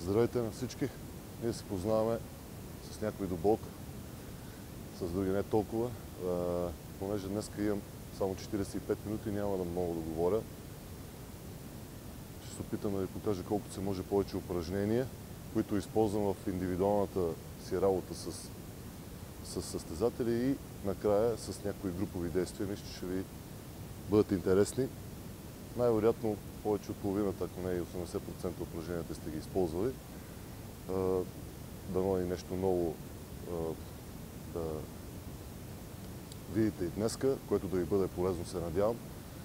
Здравейте на всички! Ние се познаваме с някой до болка, с други не толкова. Понеже днес имам само 45 минути, няма да мога да говоря. Ще се опитам да ви покажа колкото се може повече упражнения, които използвам в индивидуалната си работа с състезатели и накрая с някои групови действия. Мисля, че ще ви бъдат интересни. Най-вероятно повече от половината, ако не и 80% упражненията сте ги използвали. Дано и нещо ново да видите и днеска, което да ви бъде полезно, се надявам.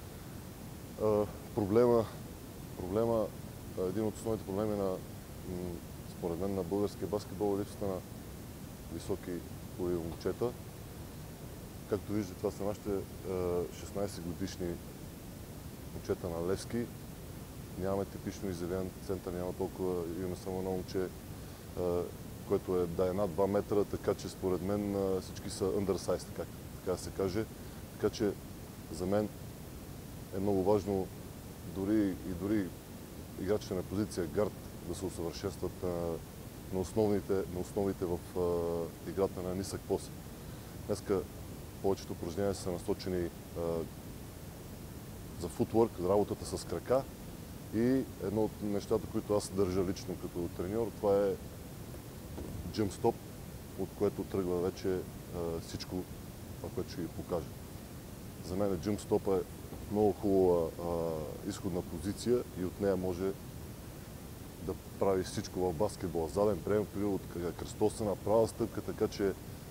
Един от основните проблеми според мен на българския баскетбол е липсата на високи хубави момчета. Както виждате, това са нашите 16 годишни момчета на Левски. Нямаме типично изявен център, няма толкова, имаме само едно момче, което е над 2 метра, така че според мен всички са undersized, така да се каже. Така че за мен е много важно дори играчите на позиция гард да се усъвършенстват на основите в играта на нисък пост. Днеска повечето упражнения са насочени за футворк, за работата с крака. И едно от нещата, които аз държа лично като треньор, това е джъмп стоп, от което тръгва вече всичко това, което ще ви покажа. За мен джъмп стоп е много хубава изходна позиция и от нея може да прави всичко в баскетбола. Заден прием, от кръстосана, права стъпка, така че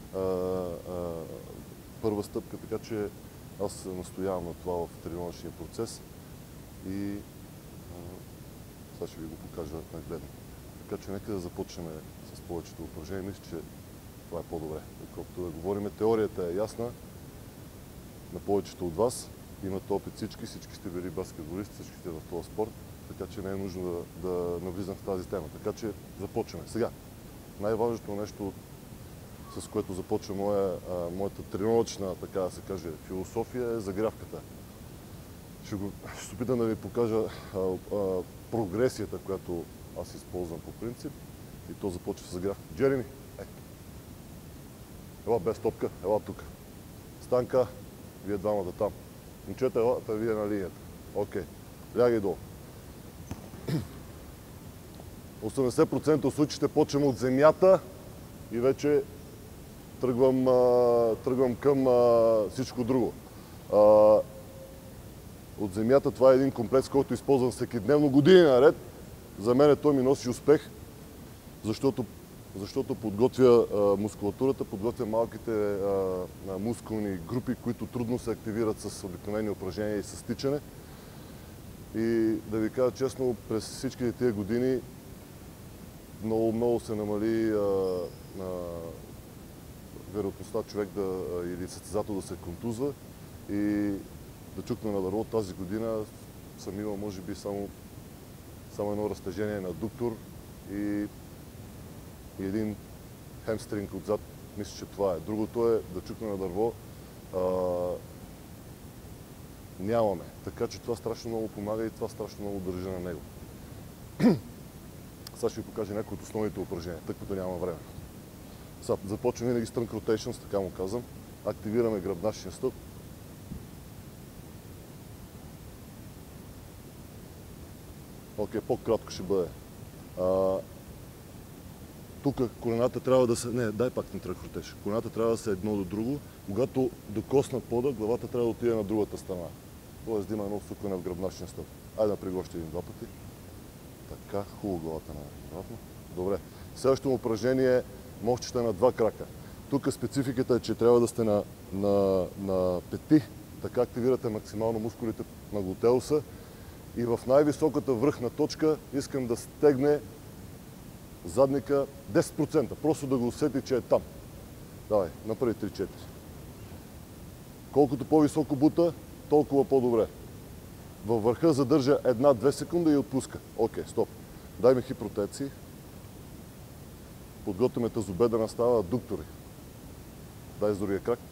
първа стъпка, така че аз настоявам на това в тренировъчния процес и сега ще ви го покажа нагледно. Така че нека да започнем с повечето упражнения. Мисля, че това е по-добре. Колкото да говорим, теорията е ясна на повечето от вас. Имате опит всички сте били баскетболисти, всички сте в този спорт, така че не е нужно да навлизам в тази тема. Така че започваме. Сега, най-важното нещо, с което започва моята тренировъчна, така да се каже, философия, е загрявката. Ще се опитам да ви покажа прогресията, която аз използвам по принцип. И то започва с загрявка. Джереми, ела без топка, ела тук. Станка, вие двамата там. Момчета, елата, вие на линията. Окей, лягай долу. 80% от случаите почвам от земята и вече тръгвам към всичко друго. От земята това е един комплекс, който използвам всекидневно години наред. За мен той ми носи успех, защото подготвя мускулатурата, подготвя малките мускулни групи, които трудно се активират с обикновени упражнения и с тичане. И да ви кажа честно, през всичките тия години много се намали вероятността човек или състезател да се контузва и да чукна на дърво. Тази година съм имал може би само едно разтежение на адуктор и един хемстринг отзад. Мисля, че това е. Другото е да чукна на дърво. Нямаме. Така че това страшно много помага и това страшно много държа на него. Сега ще ви покажа някои от основните упражнения, тъй като няма време. Сега започвам винаги с trunk rotations, така му казвам. Активираме гръбначния стълб. Окей, по-кратко ще бъде. Тук колената трябва да се... Не, дай пак на trunk rotation. Колената трябва да са едно до друго. Когато докоснат пода, главата трябва да отиде на другата страна. Тоест да има едно всукване в гръбначния стълб. Айде да пригоща един-два пъти. Така, хубаво главата на. Добре. Следващото упражнение е мовчета на два крака. Тук спецификата е, че трябва да сте на пети. Така активирате максимално мускулите на глутеуса. И в най-високата връхна точка искам да стегне задника 10%. Просто да го усети, че е там. Давай, направи 3-4. Колкото по-високо бута, толкова по-добре. Във върха задържа 1-2 секунди и отпуска. Окей, стоп. Дай ми хип ротации. Подготвяме тазобедрена става, адуктори. Дай с другия крак.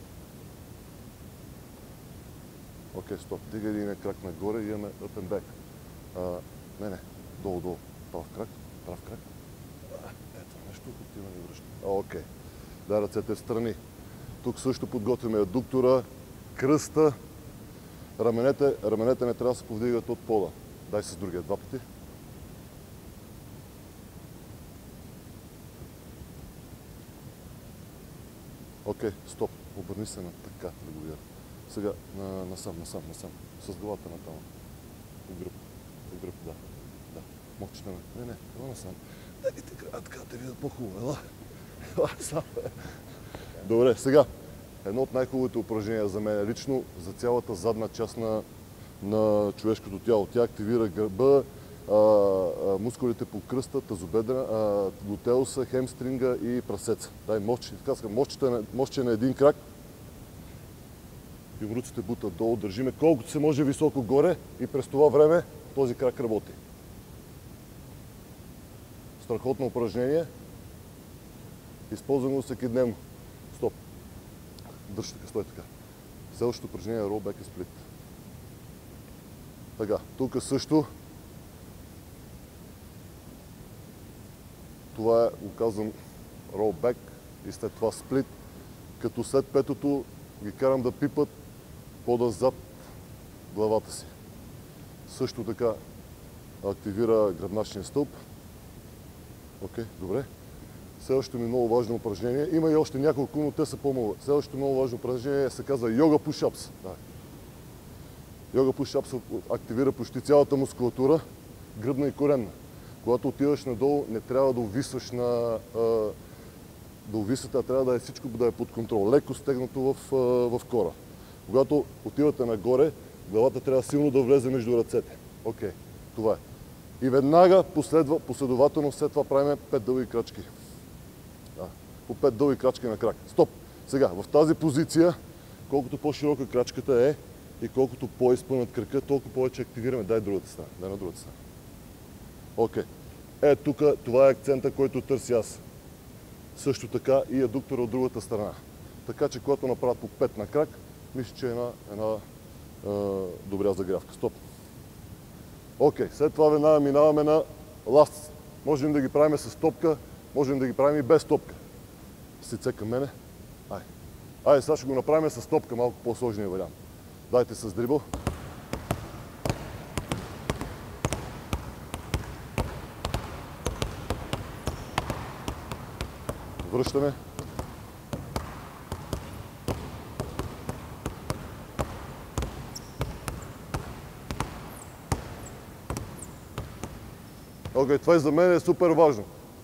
Окей, стоп. Дига един крак нагоре и имаме up and back. Не, долу, прав крак. Прав крак. Ето нещо, отиваме и връщаме. Окей. Дай ръцете в страни. Тук също подготвяме адуктора, кръста. Раменете не трябва да се повдигат от пода. Дай с другия 2 пъти. Окей, стоп. Обърни се на така, да го видя. Сега насам. С главата на там. По гръб, да. Мокчета ме. Не, ела насам. Дай ти така те видят по-хубаво. Ела сам. Добре, сега. Едно от най-хубавите упражнения за мен лично, за цялата задна част на човешкото тяло. Тя активира гърба, мускулите по кръста, тазобедра, глутеуса, хемстринга и прасеца. Дай мочче на един крак. Юмруците бутат долу, държиме колкото се може високо горе и през това време този крак работи. Страхотно упражнение. Използвам го всекидневно. Стоп. Дръж така, стой така. Следващото упражнение е roll back and split. Така, тук също това е, го казвам, roll back и след това сплит, като след петото ги карам да пипат пода зад главата си. Също така активира гръбначния стълб. Окей, добре. Следващото ми много важно упражнение. Има и още няколко, но те са по-малко. Следващото много важно упражнение се казва йога пуш-апс. Йога пуш-апс активира почти цялата мускулатура, гръбна и коремна. Когато отиваш надолу, не трябва да увисваш да увисвате, а трябва да е всичко да е под контрол. Леко стегнато в кора. Когато отивате нагоре, главата трябва силно да влезе между ръцете. Окей, това е. И веднага последователно след това правим 5 дълги крачки. По 5 дълги крачки на крак. Стоп! Сега, в тази позиция, колкото по-широка крачката е и колкото по-изпънат кръка, толкова повече активираме. Дай другата страна. Дай на другата страна. Окей. Тук това е акцента, който търси аз. Също така и адуктора от другата страна. Така че когато направят по 5 на крак, мисля, че е една добра загрявка. Стоп. Окей, след това веднага минаваме на ласт. Можем да ги правим с топка, можем да ги правим и без топка. С лице към мене. Айде, сега ще го направим с топка, малко по-сложния вариант. Дайте с дрибъл. Връщаме. Окей, това и за мен е супер важно.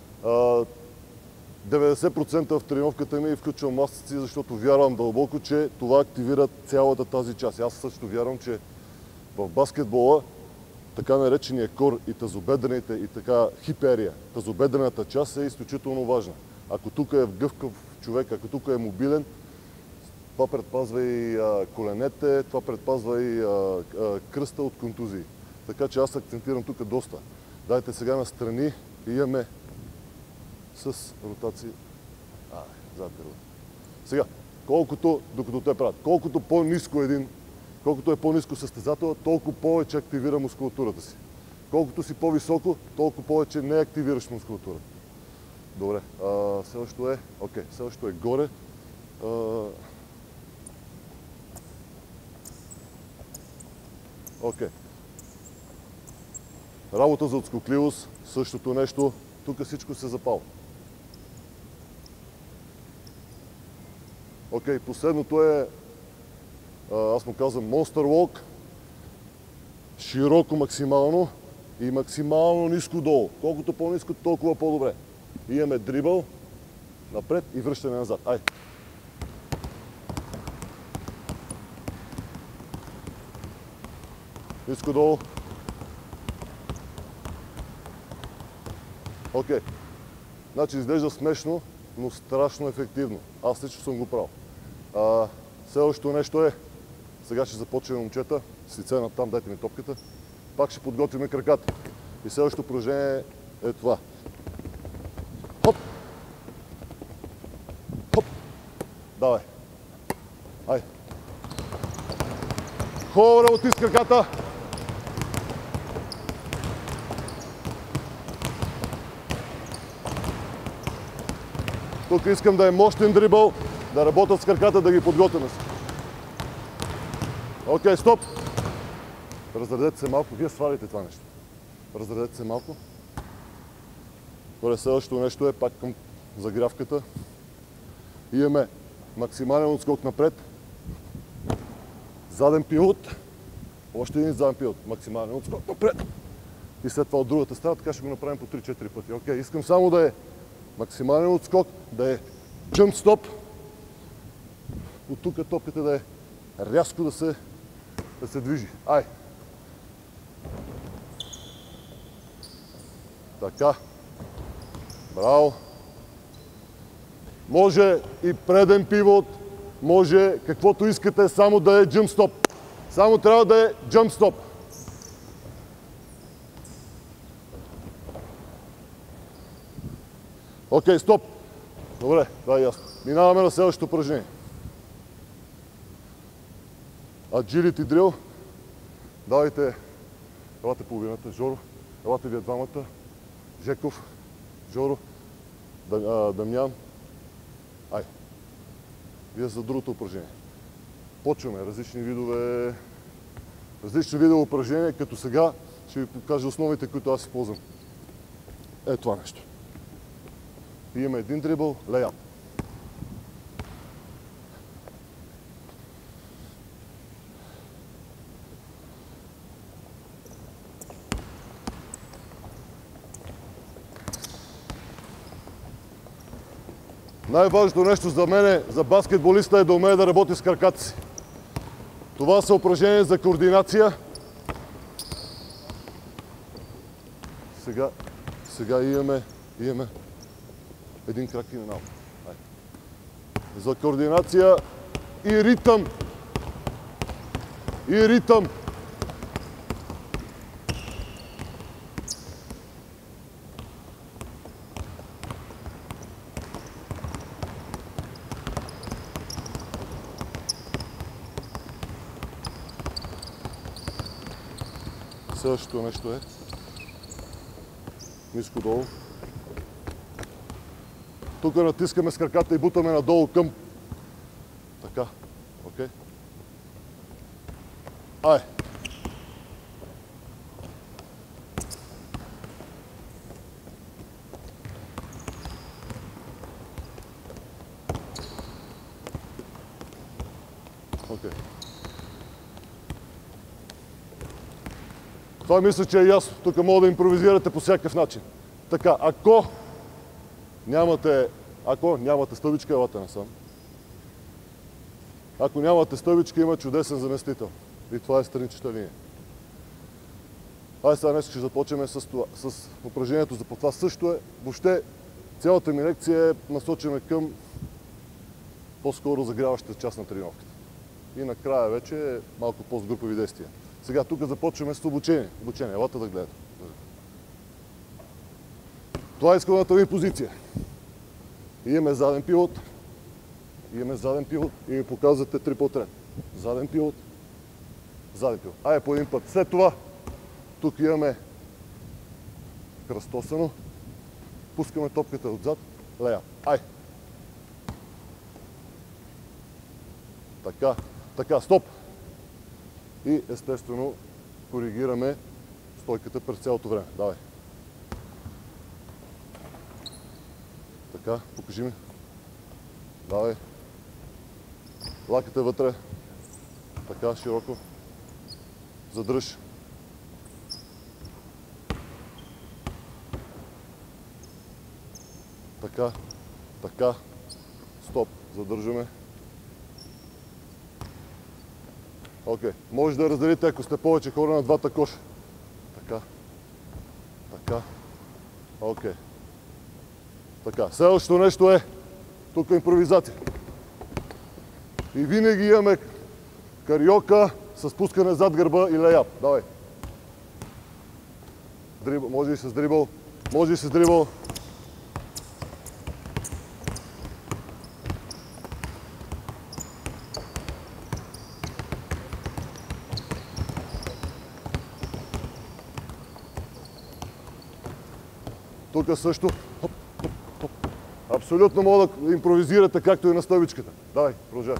90% в тренировката ми включвам масици, защото вярвам дълбоко, че това активира цялата тази част. Аз също вярвам, че в баскетбола така наречения кор и тазобедрените и така хиперия, тазобедрената част е изключително важна. Ако тук е гъвкав човек, ако тук е мобилен, това предпазва и коленете, това предпазва и кръста от контузии. Така че аз акцентирам тук доста. Дайте сега настрани и имаме с ротации. Зад гърба. Сега, докато те правят, колкото е по-ниско състезател, толкова повече активира мускулатурата си. Колкото си по-високо, толкова повече не активираш мускулатурата. Добре, следващото е горе. Окей. Работа за отскокливост, същото нещо. Тук всичко се запалва. Окей, последното е, аз му казвам Monster Walk. Широко максимално и максимално ниско долу. Колкото по-ниско, толкова по-добре. Имаме дрибъл напред и връщане назад. Айде! Ниско долу. Окей. Значи изглежда смешно, но страшно ефективно. Аз лично съм го правил. Следващото нещо е, сега ще започнем, момчета, с лице на там, дайте ми топката. Пак ще подготвим краката. И следващото упражнение е това. Хоп! Хоп! Давай! Ай! Хубаво работи с краката! Тук искам да е мощен дрибъл, да работят с краката, да ги подготвяме. Окей, стоп! Разредете се малко. Вие свалите това нещо. Разредете се малко. Добре, следващото нещо е пак към загрявката. Имаме максимален отскок напред. Заден пивот. Още един заден пивот. Максимален отскок напред. И след това от другата страна, така ще го направим по 3-4 пъти. Окей, искам само да е максимален отскок, да е jump stop. От тук топката да е рязко да се движи. Ай! Така. Браво! Може и преден пивот, може каквото искате, само да е jump stop. Само трябва да е jump stop. Окей, стоп. Добре, това е ясно. Минаваме на следващото упражнение. Agility drill. Давайте, елате половината, Жоро. Елате вие двамата. Жеков, Жоро, Дамян. Ай. Вие за другото упражнение. Почваме различни видове упражнения, като сега ще ви покажа основите, които аз използвам. Е това нещо. И имаме един дрибъл, лейап. Най-важното нещо за мен, за баскетболиста, е да умее да работи с краката си. Това са упражнения за координация. Сега имаме един крак и на за координация и ритъм. И ритъм. Следващото нещо е ниско долу. Тук натискаме с краката и бутаме надолу към. Така. Окей. Ай. Окей. Това мисля, че е ясно. Тук мога да импровизирате по всякакъв начин. Така, ако нямате стълбичка, елате насам. Ако нямате стълбичка, има чудесен заместител. И това е страничната линия. Айде сега днес ще започнем с упражнението за това. Също е, въобще цялата ми лекция е насочена към по-скоро загряващата част на тренировката. И накрая вече е малко по-сгрупови действия. Сега тук започваме с обучение. Елата да гледате. Това е изходната ми позиция. Имаме заден пивот. И ми показвате трипл трет. Заден пивот. Айде по един път. След това тук имаме кръстосано. Пускаме топката отзад. Лея. Ай! Така, стоп! И естествено коригираме стойката през цялото време. Давай. Така, покажи ми. Давай. Лаката вътре. Така, широко. Задръж. Така. Стоп. Задържаме. Окей. Може да разделите, ако сте повече хора, на двата коша. Така. Окей. Така. Следващото нещо е тук импровизация. И винаги имаме кариока с пускане зад гърба и лейап. Давай. Може и с дрибъл. Тук също. Абсолютно мога да импровизирате, както и на стойбичката. Давай, продължай.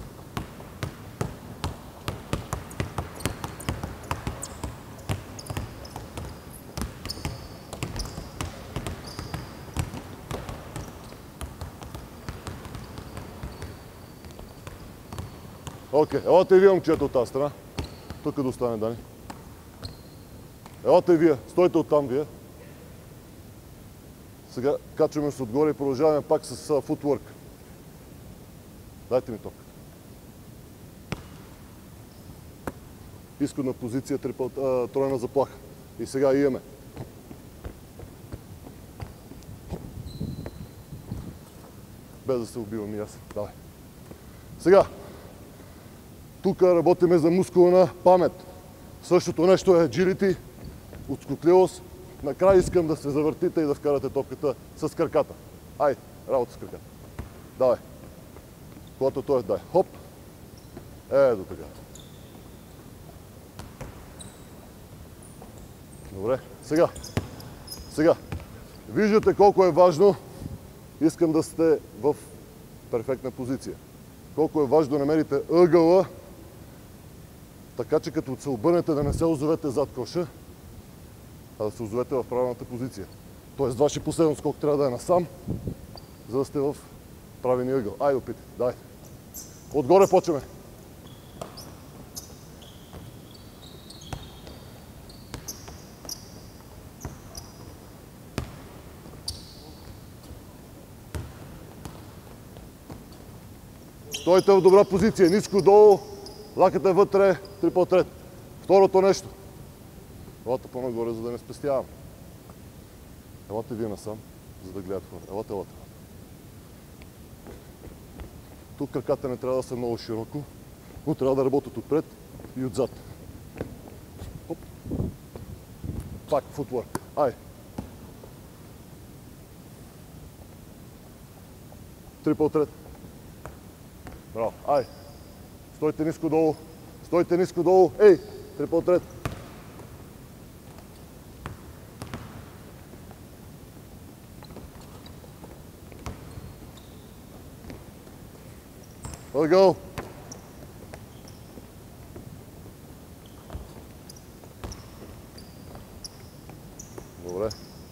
Окей, елате и вие, момчета, от тази страна. Тук да остане, Дани. Елате и вие, стойте оттам вие. Сега качваме се отгоре и продължаваме пак с футворк. Дайте ми топката. Изходна позиция, тройна заплаха. И сега имаме. Без да се убивам и аз. Давай. Сега. Тук работиме за мускулна памет. Същото нещо е agility, отскокливост. Накрая искам да се завъртите и да вкарате топката с краката. Айде, работа с краката. Давай. Когато той е, дай. Хоп. До така. Добре. Сега. Виждате колко е важно. Искам да сте в перфектна позиция. Колко е важно да намерите ъгъла, така че като се обърнете да не се озовете зад коша, а да се озовете в правилната позиция. Тоест, вашия последен скок трябва да е насам, за да сте в правилния ъгъл. Айде, опитайте. Дай. Отгоре почваме. Стойте в добра позиция, ниско долу, лаката вътре, трипъл трет. Второто нещо. Елата по-нагоре, за да не спестявам. Елате вие насам, за да гледат хора. Елате. Тук краката не трябва да са много широко, но трябва да работят отпред и отзад. Хоп. Пак футворк. Ай. Трипъл трет. Браво. Ай. Стойте ниско долу. Ей, трипъл трет. Ъгъл. Добре.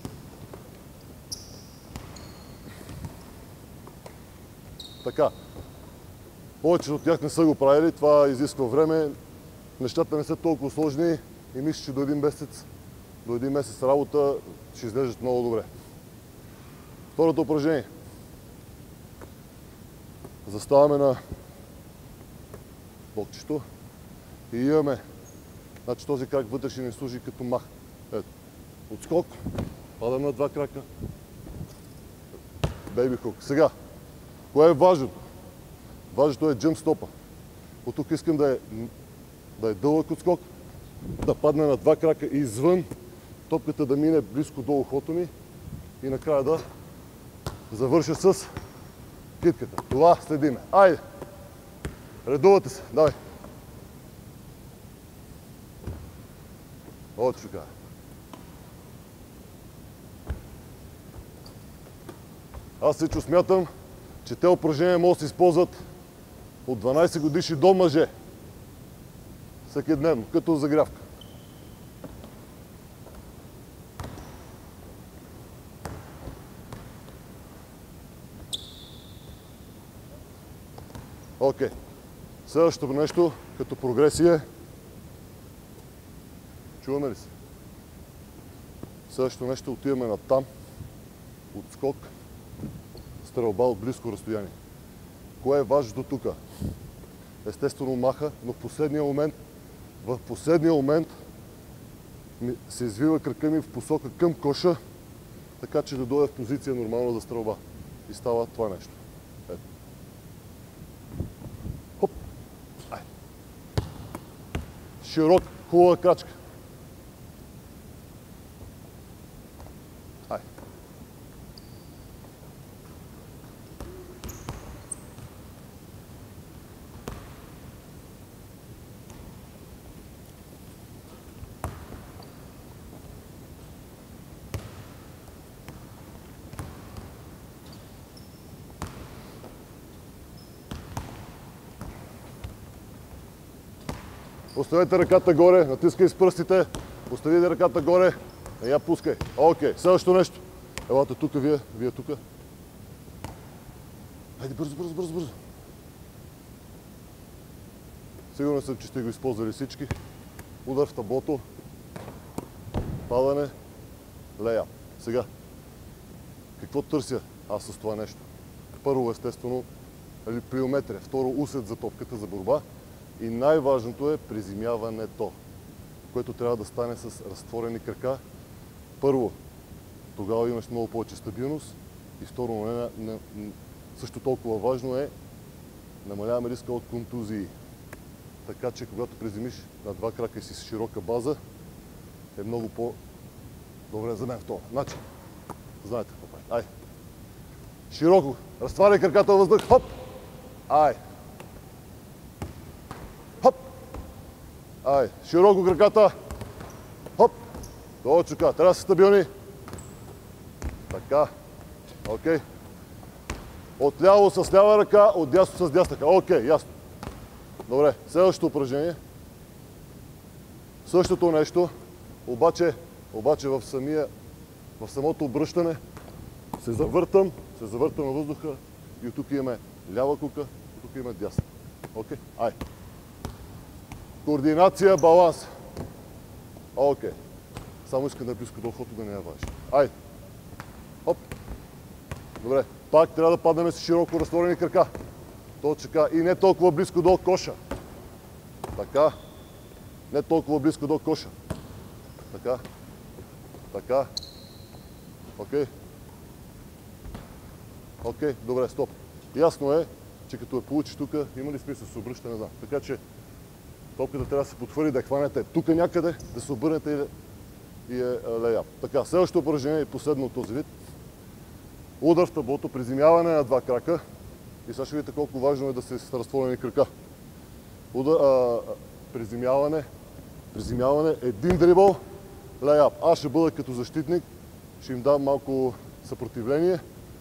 Така. Повечето от тях не са го правили, това изисква време. Нещата не са толкова сложни и мисля, че до един месец работа ще изглеждат много добре. Второто упражнение. Заставаме на блокчето и имаме, значи този крак вътре ще ни служи като мах. Ето, отскок, падам на два крака, бейби хук. Сега, кое е важното? Важното е джъмп стопа. От тук искам да е дълъг отскок, да падне на два крака извън, топката да мине близко до ухото ми и накрая да завърша с китката. Това следиме. Айде! Редувате се. Давай. Точно така. Аз лично смятам, че те упражнения могат да се използват от 12 годишни до мъже. Всеки дневно, като загрявка. Окей. Следващото нещо, като прогресия. Чуваме ли се? Следващото нещо, отиваме на там. Отскок. Стрелба от близко разстояние. Кое е важното тук? Естествено маха, но в последния момент се извива крака ми в посока към коша, така че да дойде в позиция нормално за стрелба. И става това нещо. Ето. Хоп! Ай. Широк, хубава крачка. Ай. Оставете ръката горе, натискай с пръстите. Остави ръката горе, не я пускай. Окей, следващото нещо. Елате тук, вие тук. Хайде, бързо. Сигурен съм, че сте го използвали всички. Удар в таблото. Падане. Лея. Сега. Какво търся аз с това нещо? Първо, естествено, плиометрия. Второ, усет за топката за борба. И най-важното е приземяването, което трябва да стане с разтворени крака. Първо, тогава имаш много повече стабилност. И второ, също толкова важно е, намаляваме риска от контузии. Така че, когато приземиш на два крака и си с широка база, е много по-добре за мен в това. Значи, знаете какво прави. Ай! Широко. Разтваряй краката във въздух. Хоп! Ай! Хоп! Ай! Широко краката. Хоп! Точно така. Трябва да са стабилни. Така. Окей. Отляво с лява ръка, отдясно с дясна ръка. Окей, ясно. Добре, следващото упражнение. Същото нещо, обаче в самото обръщане се завъртам във въздуха и от тук имаме лява кука, от тук имаме дясна. Окей? Ай. Координация, баланс. Окей. Само искам да е близко до ухото, да не я важи. Ай. Хоп. Добре. Пак трябва да паднем с широко разтворени крака. Точно така. И не толкова близко до коша. Така. Не толкова близко до коша. Така. Така. Окей. Окей. Добре, стоп. Ясно е, че като я получиш тук, има ли смисъл да се обръща, не знам. Така че топката трябва да се потвърди, да я хванете тук някъде, да се обърнете и е леяп. Така, следващото упражнение е последно от този вид. Удар в таблото, приземяване на два крака. И сега ще видите колко важно е да се с разтворени крака. Приземяване, един дрибъл, леяп. Аз ще бъда като защитник, ще им дам малко съпротивление.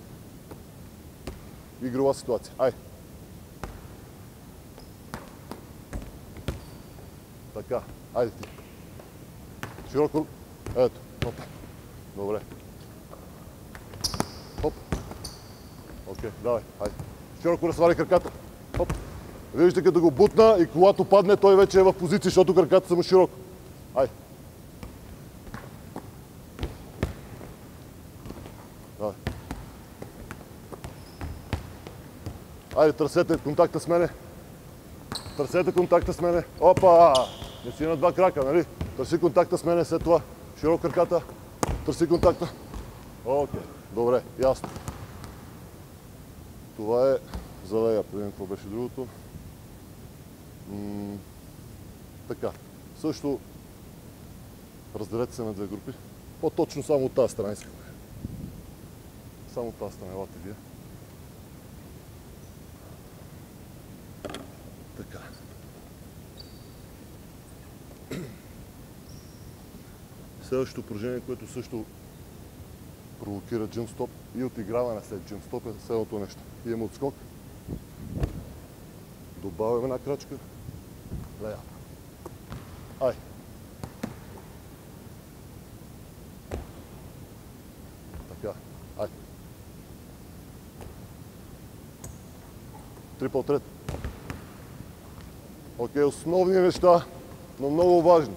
Игрова ситуация. Ай! Така, айде ти. Широко. Ето, хоп. Добре. Хоп. Окей, давай, айде. Широко разтваряй краката. Хоп. Виждате, като го бутна и когато падне, той вече е в позиция, защото краката са му широко. Айде. Давай. Айде, търсете контакта с мене. Търсете контакта с мене. Опа! Не си на два крака, нали? Търси контакта с мене, след това широко краката. Търси контакта. Окей, добре, ясно. Това е за лея. Предим какво беше другото. Така, също разделете се на две групи. По-точно само от тази страна искаме. Само от тази страна, елате вие. Така. Следващото упражнение, което също провокира джъмп-стоп и отиграване след джъмп-стоп е следното нещо. Имаме отскок. Добавяме една крачка. Лея. Ай. Така. Ай. Трипъл трет. Окей, основни неща, но много важни.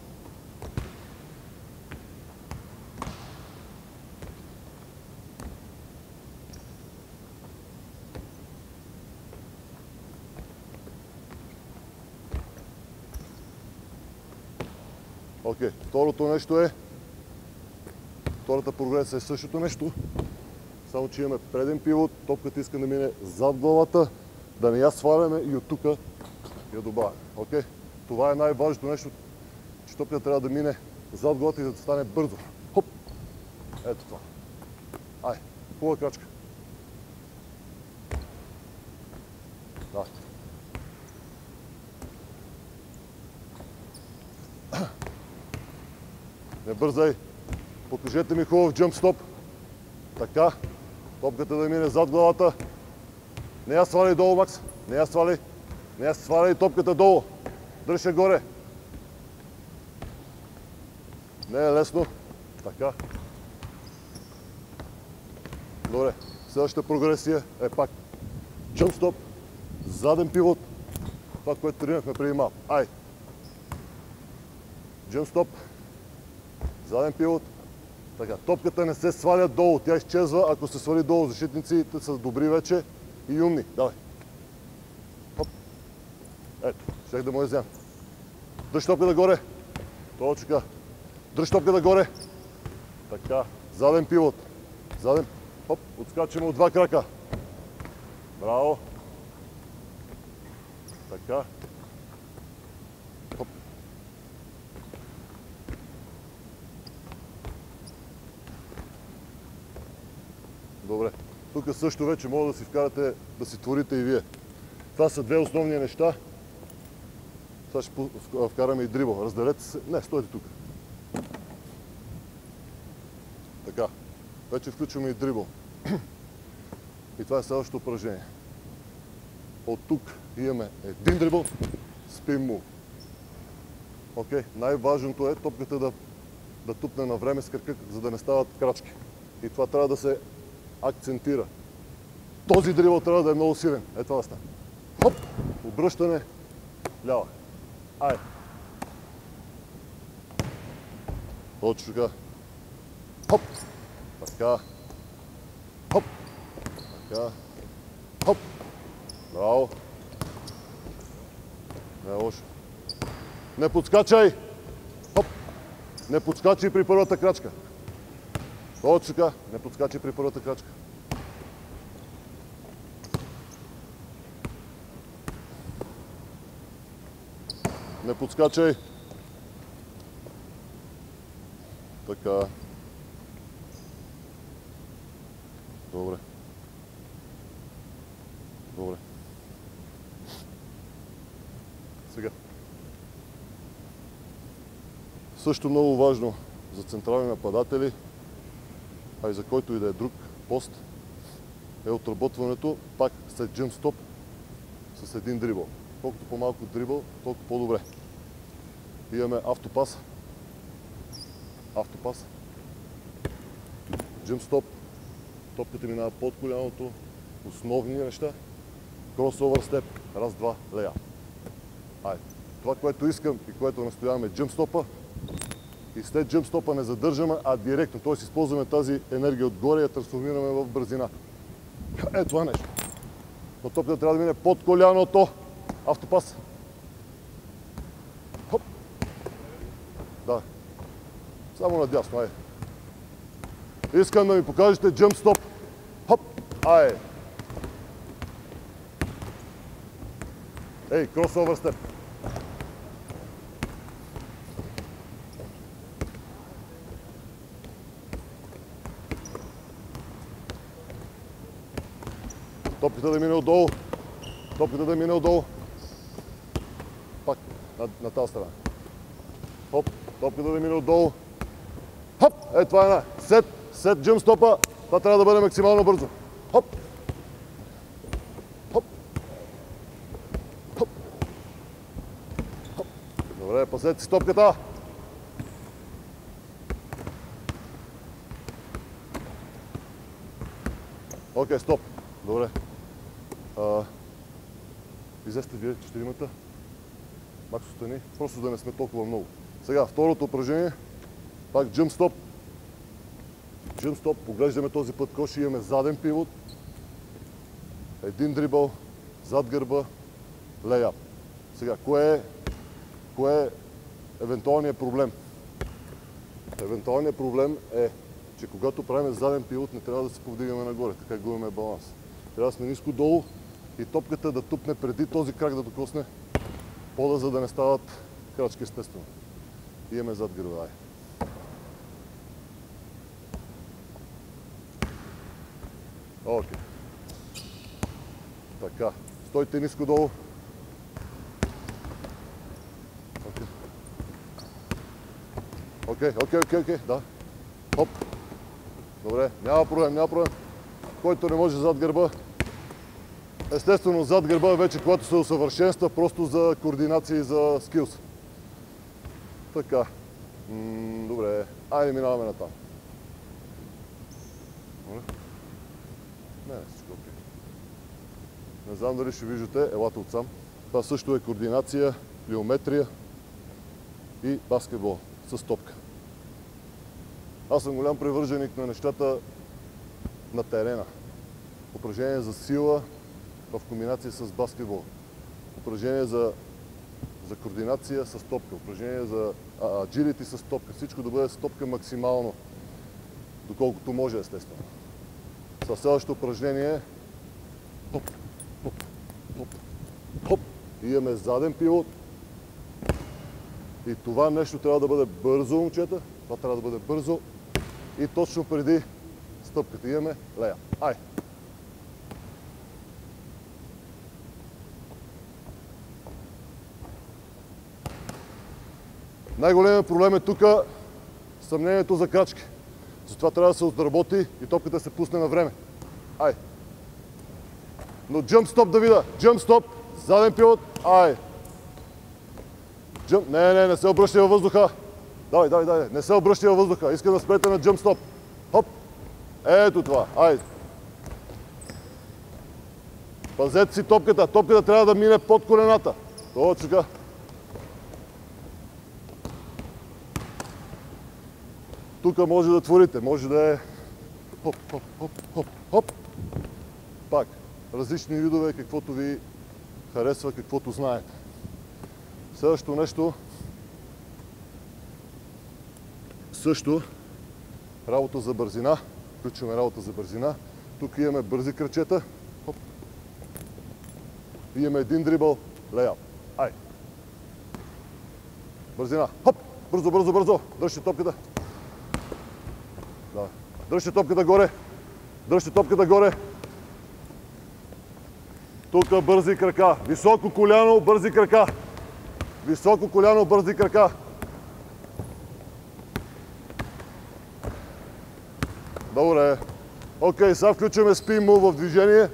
Окей, второто нещо е, втората прогресия е същото нещо, само че имаме преден пивот, топката иска да мине зад главата, да не я сваляме и от тук я добавяме. Окей? Това е най-важното нещо, че топката трябва да мине зад главата и да стане бързо. Хоп! Ето това. Ай, хубава крачка. Да. Не бързай. Покажете ми хубав джъмп-стоп. Така. Топката да мине зад главата. Не я сваляй долу, Макс. Не я сваляй. Не я сваляй топката долу. Дръж я горе. Не е лесно. Така. Добре. Следващата прогресия е пак jump stop, заден пивот. Това, което тренирахме преди малко. Ай! Jump stop, заден пивот. Така, топката не се сваля долу, тя изчезва, ако се свали долу. Защитниците са добри вече и умни. Давай. Хоп. Ето, щех да му я взема. Дръж топката горе. Точно така. Дръж топката горе. Така, заден пивот. Заден. Хоп, отскачаме от два крака. Браво. Така. Хоп. Добре. Тук също вече може да си вкарате, да си творите и вие. Това са две основни неща. Сега ще вкараме и дрибъл. Разделете се. Не, стойте тук. Така. Вече включваме и дрибъл. И това е следващото упражнение. От тук имаме един дрибъл, спин мув. Окей, най-важното е топката да тупне на време с кръка, за да не стават крачки. И това трябва да се акцентира. Този дрибъл трябва да е много силен. Е това да стане. Хоп! Обръщане. Лява. Ай! Точно така. Хоп! Така. Хоп! Така. Хоп! Браво! Не е лошо. Не подскачай! Хоп! Не подскачай при първата крачка. Точно така. Не подскачай при първата крачка. Не подскачай. Така. Добре. Добре. Сега. Също много важно за централни нападатели, а и за който и да е друг пост, е отработването пак след jump stop с един дрибъл. Колкото по-малко дрибъл, толкова по-добре. Имаме автопас. Автопас. Jump stop. Топката минава под коляното. Основни неща. Crossover step. Раз, два, лея. Айде. Това, което искам и което настояваме е jump stop-а. И след jump stop-а не задържаме, а директно. Т.е. използваме тази енергия отгоре и я трансформираме в бързина. Е това нещо. Но топката трябва да мине под коляното. Автопас. Хоп. Да. Само надясно, ай. Искам да ми покажете jump stop. Хоп. Ай. Ей, crossover step. Топката да мине отдолу. Топката да мине отдолу. Пак на тази страна. Хоп. Топката да мине отдолу. Хоп. Е, това е една. Сет jump stop-а. Това трябва да бъде максимално бързо. Хоп. Хоп. Хоп. Хоп. Добре, пасете си топката. Окей, стоп. Добре. Излезте вие, четиримата. Макс остани, просто да не сме толкова много. Сега, второто упражнение. Пак jump stop. Jump stop. Поглеждаме този път кош и имаме заден пивот. Един дрибъл, зад гърба, лейап. Сега, кое е евентуалният проблем? Евентуалният проблем е, че когато правим заден пивот, не трябва да се повдигаме нагоре, така губим баланс. Трябва да сме ниско долу и топката да тупне преди този крак да докосне пода, за да не стават крачки естествено. И имаме зад гърба. Ай. Окей. Така. Стойте ниско долу. Окей. Окей. Да. Хоп. Добре. Няма проблем. Който не може зад гърба. Естествено, зад гърба вече, когато се усъвършенства, просто за координация и за скилс. Така. Добре. Айде, минаваме натам. Не, всичко окей. Не знам дали ще виждате, елате отсам. Това също е координация, плиометрия и баскетбол с топка. Аз съм голям привърженик на нещата на терена. Упражнение за сила в комбинация с баскетбол. Упражнение за координация с топка. Упражнение за агилити с топка. Всичко да бъде с топка максимално, доколкото може, естествено. Следващото упражнение е хоп, хоп, хоп, хоп. И имаме заден пилот. И това нещо трябва да бъде бързо, момчета. Това трябва да бъде бързо. И точно преди стъпката имаме лея. Ай! Най-големият проблем е тук съмнението за крачки. Затова трябва да се отработи и топката се пусне на време. Ай! Но джъмп стоп да видя. Джъмп стоп. Заден пилот. Ай! Джъмп. Не се обръщай във въздуха. Давай. Не се обръщай във въздуха. Искам да спрете на джъмп стоп. Хоп. Ето това. Ай! Пазете си топката. Топката трябва да мине под колената. Точно така. Тук може да творите. Може да е хоп, хоп, хоп, хоп, хоп. Пак. Различни видове, каквото ви харесва, каквото знаете. Следващото нещо също работа за бързина. Включваме работа за бързина. Тук имаме бързи крачета. Хоп. И имаме един дрибъл. Лейап. Ай. Бързина. Хоп. Бързо. Дръжте топката. Да. Дръжте топката горе. Тук бързи крака. Високо коляно, бързи крака. Добре. Окей, сега включваме спин мув в движение.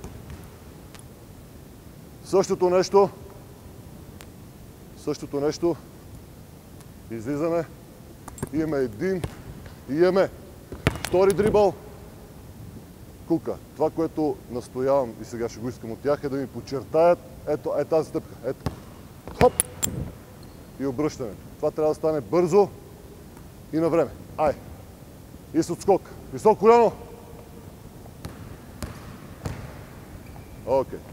Същото нещо. Излизаме. Имаме един. И имаме втори дрибъл. Кука. Това, което настоявам и сега ще го искам от тях, е да ми подчертаят ето тази стъпка. Ето. Хоп! И обръщането. Това трябва да стане бързо и на време. Ай! И с отскок. Високо коляно. Окей.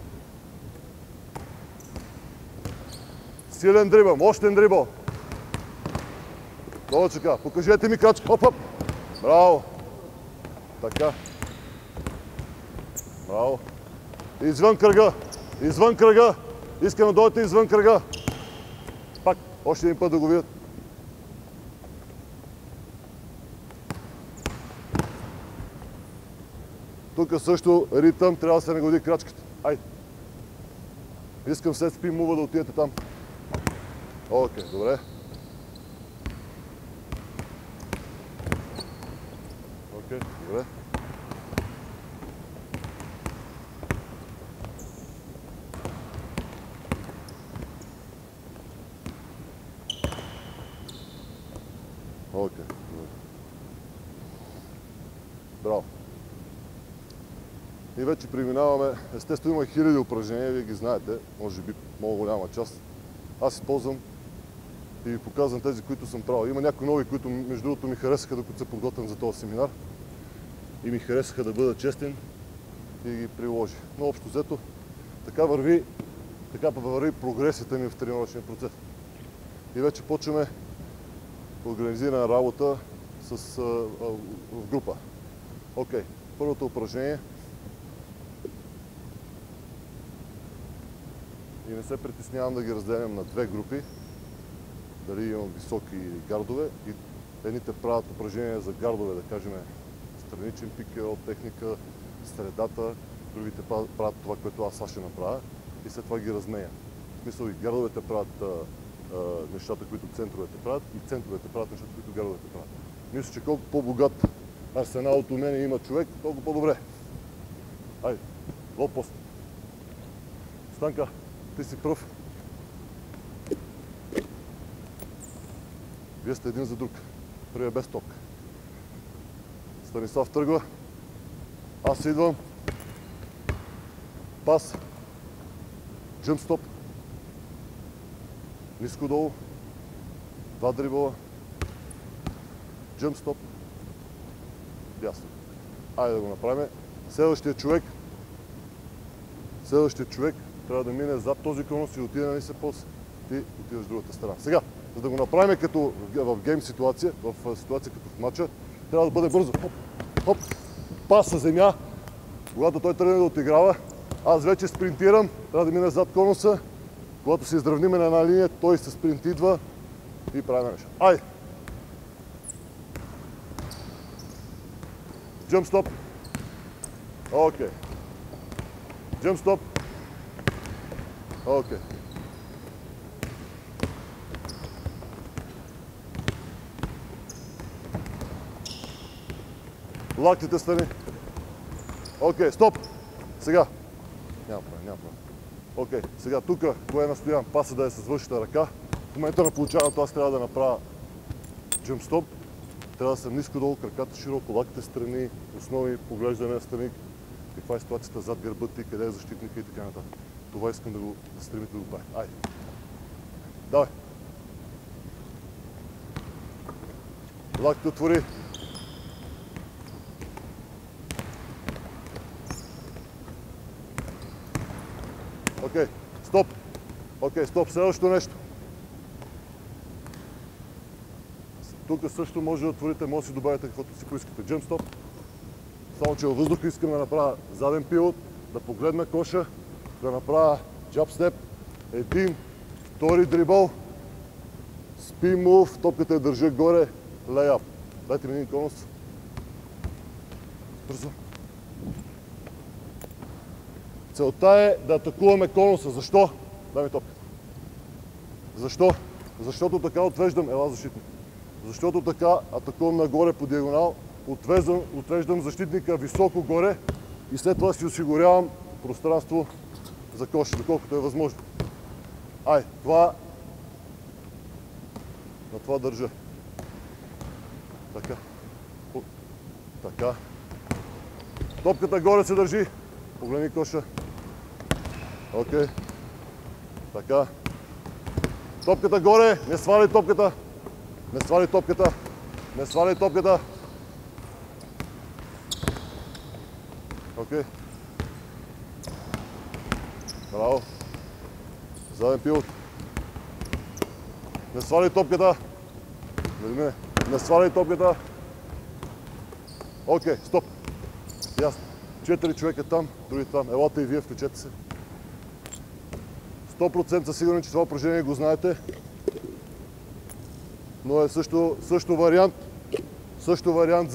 Силен дрибъл, мощен дрибъл. Точно така. Покажете ми крачка. Хоп! Браво! Така. Браво. Извън кръга. Искам да дойдете извън кръга. Пак. Още един път да го видят. Тук също ритъм. Трябва да се нагоди крачката. Айде. Искам след спин мува да отидете там. Окей, добре. Окей, добре. Окей, добре. Браво. И вече преминаваме. Естествено има хиляди упражнения, вие ги знаете, може би много голяма част. Аз използвам и ви показвам тези, които съм правил. Има някои нови, които между другото ми харесаха, докато се подготвям за този семинар. И ми харесаха да бъда честен и ги приложи. Но общо взето, така върви прогресията ми в тренировъчния процес. И вече почваме организирана работа в група. Окей, първото упражнение. И не се притеснявам да ги разделям на две групи. Дали имам високи гардове. И едните правят упражнения за гардове, да кажем страничен пикерол, техника, средата. Другите правят това, което аз ще направя. И след това ги размея. В смисъл и гардовете правят нещата, които центровете правят, и центровете правят нещата, които гардовете правят. Мисля, че колко по-богат арсенал от умения има човек, толкова по-добре. Айде, лоу пост. Станка, ти си пръв. Вие сте един за друг. Първият без топка. Станислав тръгва. Аз идвам. Пас. Джъмп стоп. Ниско долу. 2 дрибъла. Джъмп стоп. Ясно. Айде да го направим. Следващия човек трябва да мине зад този конус и отиде на нисе после. Ти отиваш в другата страна. Сега, за да го направим като в гейм ситуация, в ситуация като в матча, трябва да бъде бързо. Хоп, хоп, пас със земя. Когато той тръгне да отиграва, аз вече спринтирам, трябва да мина зад конуса. Когато се изравниме на една линия, той се спринтидва и правим нещо. Айде! Jump stop. Окей. Jump stop. Окей. Лактите страни. Окей, стоп. Сега. Няма проблем. Окей, сега тук, кое настоявам, паса да е с външната ръка. В момента на получаването аз трябва да направя jump stop. Трябва да съм ниско долу, краката широко, лактите страни, основи, поглеждане на страни. Каква е ситуацията зад гърба ти, къде е защитника и така нататък. Това искам да стремите да го правим. Айде. Давай. Лакти отвори. Окей, стоп. Окей, стоп. Следващото нещо. Тук също може да отворите, може да си добавите каквото си поискате. Jump stop. Само че във въздуха искам да направя заден пилот, да погледна коша, да направя jab step, един, втори дрибъл, spin move, топката я държа горе, layup. Дайте ми един конус. Бързо. Целта е да атакуваме конуса. Защо? Дай ми топката. Защо? Защото така отвеждам, ела защитник. Защото така атакувам нагоре по диагонал, отвеждам защитника високо горе и след това си осигурявам пространство за коша, доколкото е възможно. Ай, на това държа. Така. Така. Топката горе се държи. Погледни коша. Окей. Така. Топката горе, не сваляй топката. Не сваляй топката. Не сваляй топката. Окей. Браво. Заден пилот. Не сваляй топката. Не сваляй топката. Окей, стоп. Ясно. 4 човека там, други там. Елате и вие, включете се. 100% сигурен, че това упражнение го знаете. Но е също вариант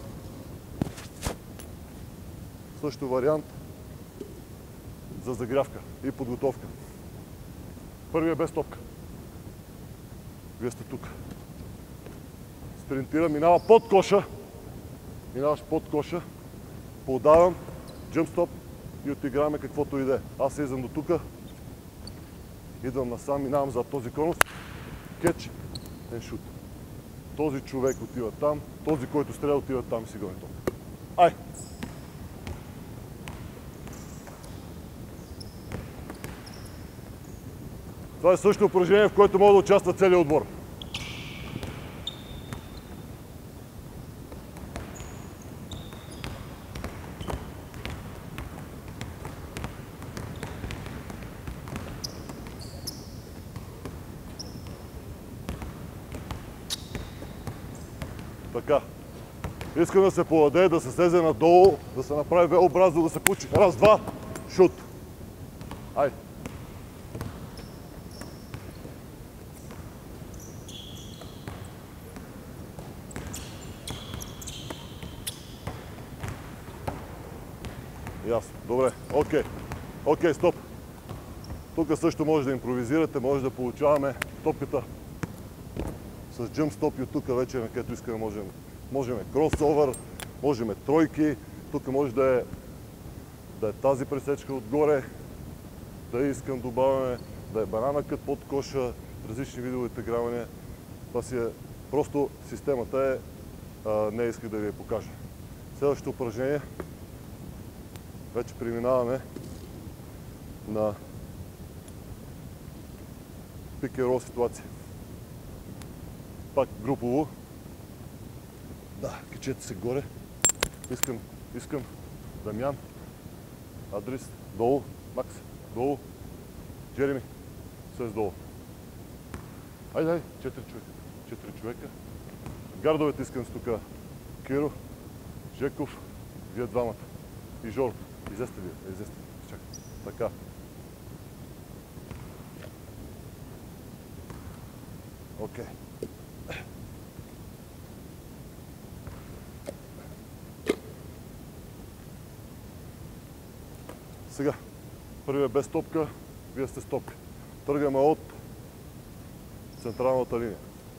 за загрявка и подготовка. Първият без топка. Вие сте тук. Спринтира, минава под коша. Минаваш под коша. Подавам, jump stop и отиграваме каквото иде. Аз слизам до тук. Идвам насам, минавам зад този конус. Кетч, and shoot. Този човек отива там, този, който стреля, отива там и си гони топ. Ай! Това е също упражнение, в което може да участва целият отбор. Така. Искам да се подаде, да се слезе надолу, да се направи V-образно, да се получи. Раз, два, шут. Айде. Ясно. Добре. Окей. Окей, стоп. Тук също може да импровизирате, може да получаваме топката с jump stop и от тук вече, на където искаме, можем кросовър, можем тройки, тук може да е тази пресечка отгоре, да искам добавяне, да е банана кът под коша, различни видове отигравания. Това си е просто системата не исках да ви я покажа. Следващото упражнение, вече преминаваме на пик and рол ситуация. Пак групово. Да, качете се горе. Искам. Дамян. Адрис. Долу. Макс. Долу. Джереми. С долу. Айде, 4 човека. Гардовете искам с тук. Киро, Жеков, вие двамата. И Жоро. Излезте вие. Чакай. Така. Окей. Сега, първият без топка, вие сте с топка. Тръгаме от централната линия.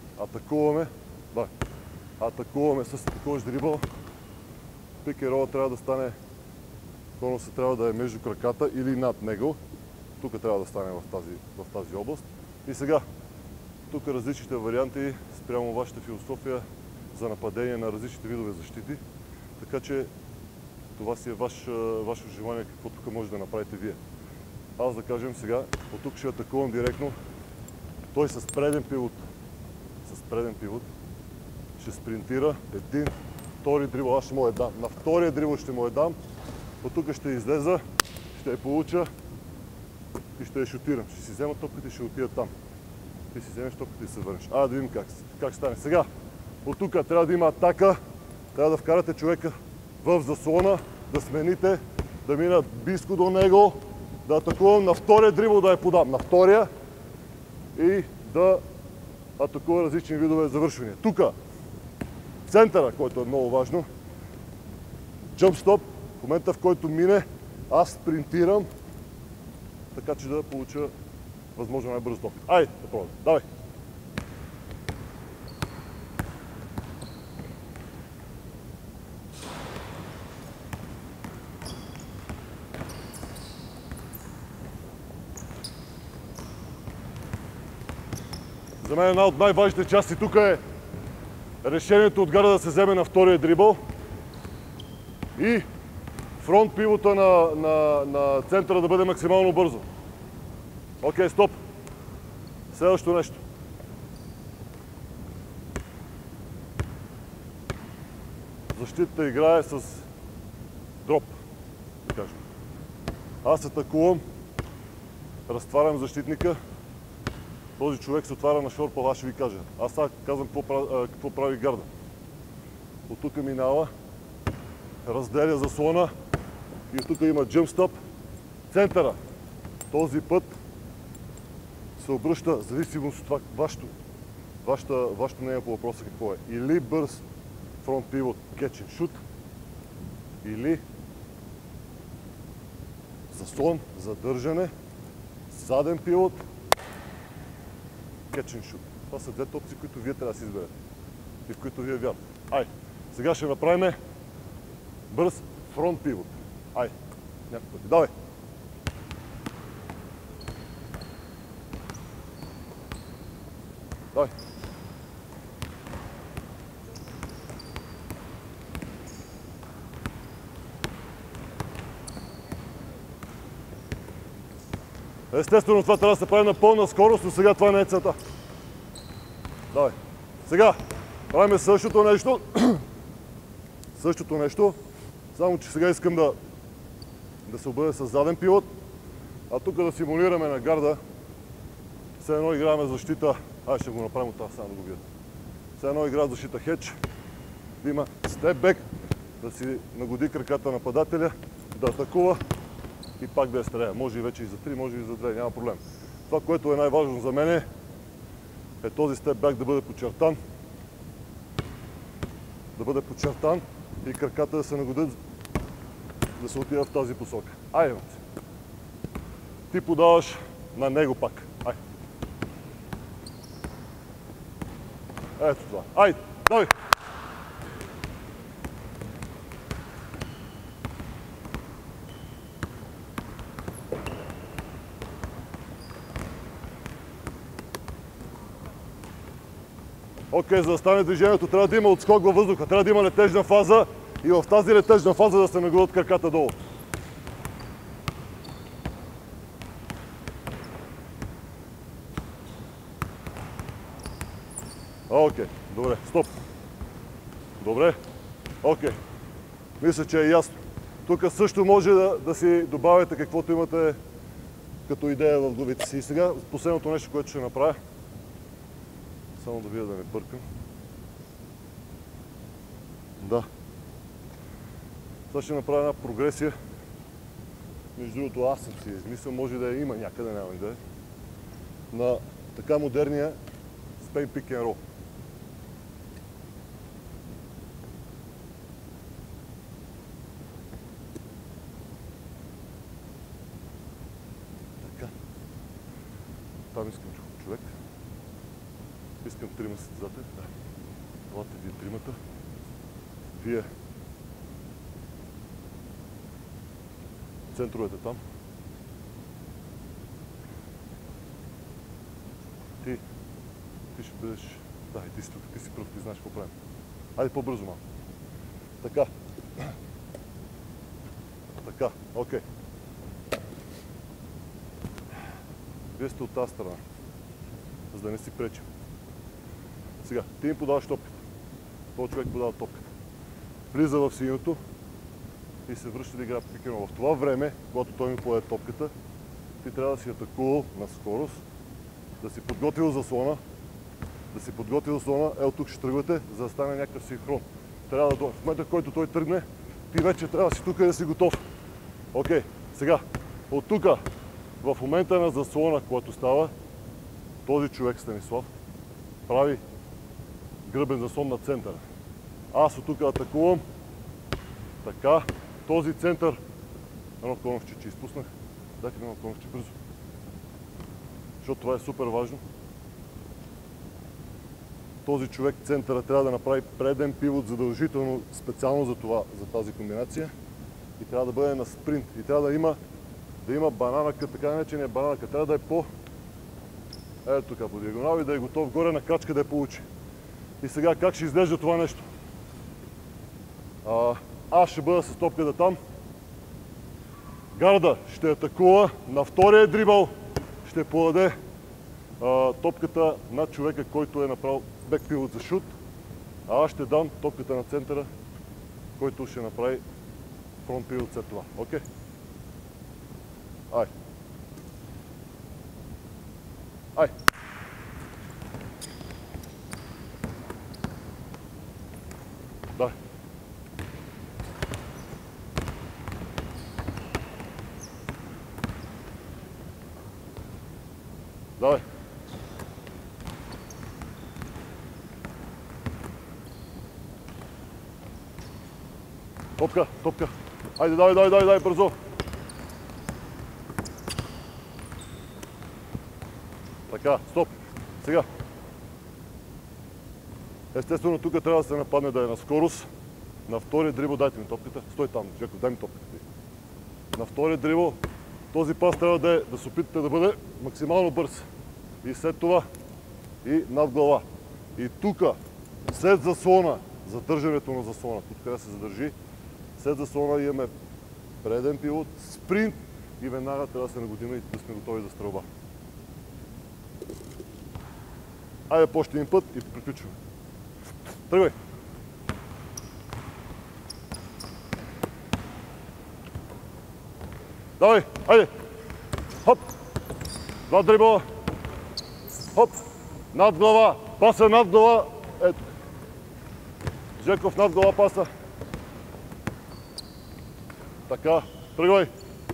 Атакуваме с атакуваш дрибъл. Пик and рол трябва да стане, конусът трябва да е между краката или над него. Тук трябва да стане в тази област. И сега, тук различните варианти спрямо вашата философия за нападение на различните видове защити. Така че това си е ваше желание, какво тук може да направите вие. Аз да кажем сега, от тук ще атакувам директно. Той с преден пивот ще спринтира един, втори дрибъл, аз ще му я дам. На втория дрибъл ще му я дам. От тук ще излеза, ще я получа и ще я шутирам. Ще си взема топката и ще отида там. Ти си вземеш топката и се върнеш. Да видим как стане. Сега, от тук трябва да има атака, трябва да вкарате човека в заслона, да смените, да мина близко до него, да атакувам на втория дрибъл, да я подам на втория и да атакува различни видове завършвания. Тук, центъра, който е много важно, джъмп стоп, в момента в който мине, аз спринтирам, така че да получа възможно най-бързо топ. Айде, да пробваме. Давай! За мен една от най-важните части тук е решението от гарда да се вземе на втория дрибъл и фронт пивота на центъра да бъде максимално бързо. Окей, стоп. Следващото нещо. Защитата играе с дроп, да кажем. Аз атакувам, разтварям защитника. Този човек се отваря на шорпа, аз ще ви кажа. Аз сега казвам какво прави гарда. От тук минава, разделя заслона и от тук има джъмп стоп. Центъра. Този път се обръща, в зависимост от това, вашето мнение по въпроса какво е. Или бърз фронт пивот, catch and shoot, или заслон, задържане, заден пивот, catch and shoot. Това са двете опции, които вие трябва да си изберете и в които вие вярвате. Ай, сега ще направим бърз фронт пивот. Ай, няколко пъти. Давай! Давай! Естествено, това трябва да се прави на пълна скорост, но сега това не е целта. Давай. Сега правим същото нещо. Същото нещо, само че сега искам да се обърне с заден пивот, а тук да симулираме на гарда. Все едно играем защита. Ще го направим от тази, само да го видят. Все едно игра защита хедж. Да има степ-бек, да си нагоди краката на нападателя, да атакува и пак да я стреля. Може и вече и за 3, може и за 2, няма проблем. Това, което е най-важно за мен е този степ-бек да бъде подчертан. Да бъде подчертан и краката да се нагодят, да се отида в тази посока. Айде, ти подаваш на него пак. Ай. Ето това. Айде, давай! Окей, за да стане движението, трябва да има отскок във въздуха, трябва да има летежна фаза и в тази летежна фаза да се нагрудят краката долу. Окей, добре, стоп. Добре, окей. Мисля, че е ясно. Тук също може да си добавяте каквото имате като идея в главите си. И сега последното нещо, което ще направя, само да видя да не бъркам. Да. Сега ще направя една прогресия. Между другото, аз съм си измислил, може да има някъде, няма идея, на така модерния Spain Pick and Roll. Там искам човек. Искам трима състезатели. Да. Елате вие тримата. Вие центровете там. Ти ще бъдеш... Да, и ти си тук, ти си пръв, ти знаеш какво правим. Айде по-бързо малко. Така. Така, окей. Вие сте от тази страна, за да не си пречим. Сега, ти им подаваш топката. Този човек подава топката. Влиза в синьото и се връща да играе пик н рол. В това време, когато той ми подаде топката, ти трябва да си атакувал на скорост, да си подготвил заслона, ел тук ще тръгвате, за да стане някакъв синхрон. Трябва да дойде. В момента, в който той тръгне, ти вече трябва да си тук и да си готов. Окей, сега, от тук, в момента на заслона, който става, този човек, Станислав, прави гръбен заслон на центъра. Аз от тук атакувам. Така, този център. Едно коновче, че изпуснах. Дайте ми едно коновче бързо. Защото това е супер важно. Този човек, центъра, трябва да направи преден пивот задължително, специално за това, за тази комбинация. И трябва да бъде на спринт. И трябва да има бананъка, така наречения бананъка. Трябва да е ето тук по диагонал и да е готов горе на крачка да я получи. И сега как ще изглежда това нещо? Аз ще бъда с топката там. Гарда ще атакува на втория дрибъл, ще подаде топката на човека, който е направил бек пивот за шут. А аз ще дам топката на центъра, който ще направи фронт пивот след това. Окей? Ай. Ай. Дай. Давай. Топка, топка. Айде, дай, бързо. Така, стоп. Сега. Естествено, тук трябва да се нападне да е на скорост. На втория дрибъл, дайте ми топката. Стой там, Жеков, дай ми топката. На втория дрибъл, този пас трябва да се опитате да бъде максимално бърз. И след това и над глава. И тук, след заслона, задържането на заслона, тук трябва да се задържи, след заслона имаме преден пивот, спринт и веднага трябва да се нагодим и да сме готови за стрелба. Айде по още един път и приключваме. Тръгвай! Давай, айде! Хоп! Два дрибъла! Хоп! Над глава! Паса над глава! Ето! Жеков над глава паса! Така, тръгвай!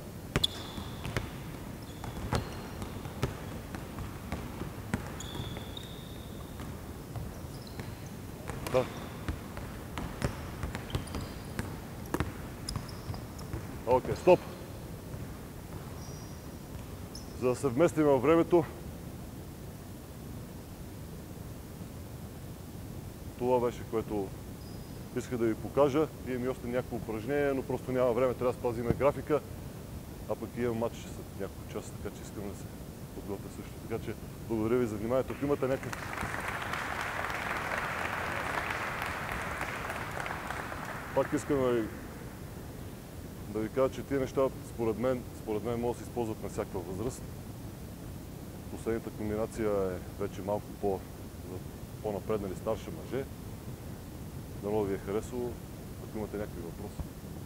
Да. Окей, стоп! За да се вместим във времето, това беше, което исках да ви покажа. Имам и още някакво упражнение, но просто няма време, трябва да спазим графика. А пък имам матч след няколко часа, така че искам да се подготвя също. Така че благодаря ви за вниманието. Ако имате някакъв Пак искам да ви кажа, че тия неща според мен могат да се използват на всяка възраст. Последната комбинация е вече малко по-напреднали старши мъже. Дано ви е харесало, ако имате някакви въпроси.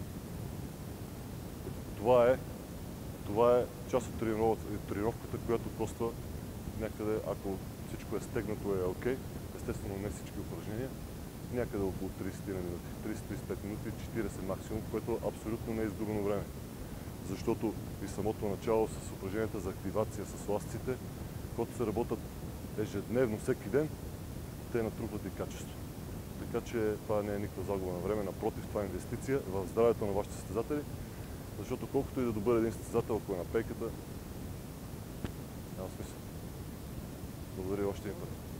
Това е част от тренировката, която коства някъде, ако всичко е стегнато, е окей. Естествено не всички упражнения. Някъде около 30 минути, 30-35 минути, 40 максимум, което абсолютно не е изгубено време. Защото и самото начало с упражненията за активация с ластиците, когато се работят ежедневно, всеки ден, те натрупват и качество. Така че това не е никаква загуба на време, напротив, това е инвестиция в здравето на вашите състезатели, защото колкото и да добър един състезател, ако е на пейката, няма смисъл. Благодаря още един път.